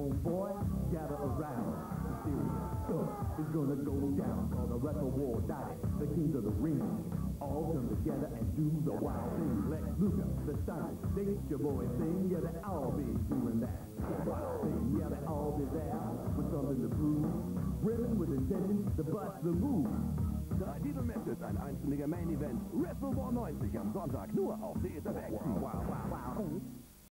old boy, gather around. The serious stuff is gonna go down. Cause the Wrestle War Daddy, the kings of the ring, all come together and do the wild thing. Lex Luger, the Stein, Nature Boy sing, yeah, they all be doing that. Wild thing, yeah, they all be there with something to prove. Brimming with intention to bust the move. Drei Titelmatches, ein einstündiger Main Event. Wrestle War 90 am Sonntag nur auf DSF Action. Wow, wow, wow.